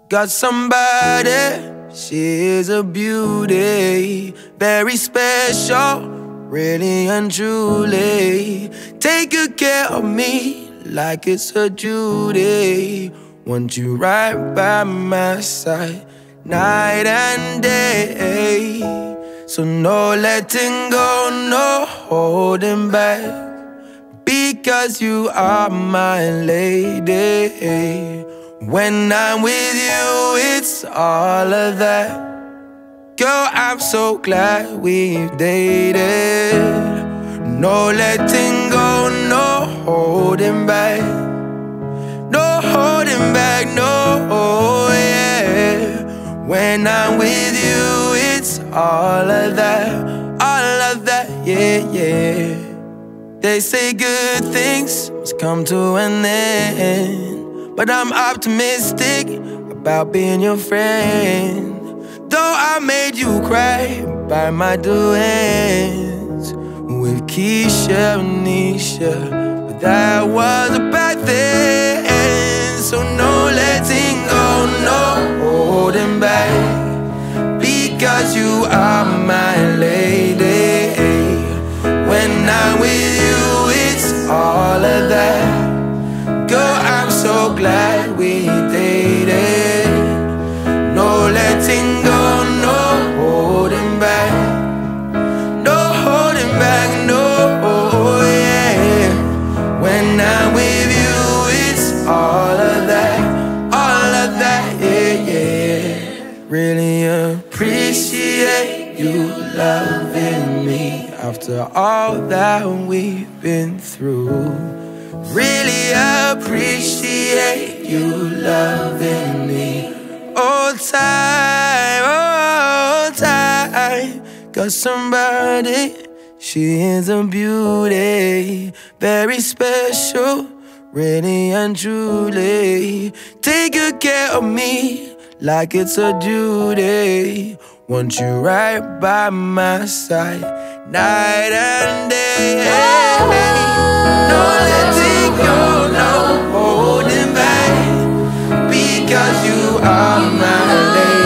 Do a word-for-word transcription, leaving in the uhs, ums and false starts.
got somebody, she is a beauty, very special, really and truly. Take good care of me like it's a duty. Want you right by my side, night and day. So no letting go, no holding back, because you are my lady. When I'm with you, it's all of that. Girl, I'm so glad we've dated. No letting go, no holding back, no holding back, no, yeah. When I'm with you, it's all of that, all of that, yeah, yeah. They say good things must come to an end, but I'm optimistic about being your friend. Though I made you cry by my doings with Keisha and Nisha, but that was a bad thing. So no letting go, no holding back, because you are my lady. When I'm with you, it's all of that. Girl, I'm so glad we dated. No letting go, no holding back, no holding back, no, yeah. When I'm with you, it's all of that, all of that, yeah, yeah. Really appreciate you loving me after all that we've been through. Really appreciate you loving me all time, all time. Got somebody, she is a beauty, very special, really and truly. Take good care of me like it's a duty. Want you right by my side, night and day. No letting go, no holding back, because you are my lady.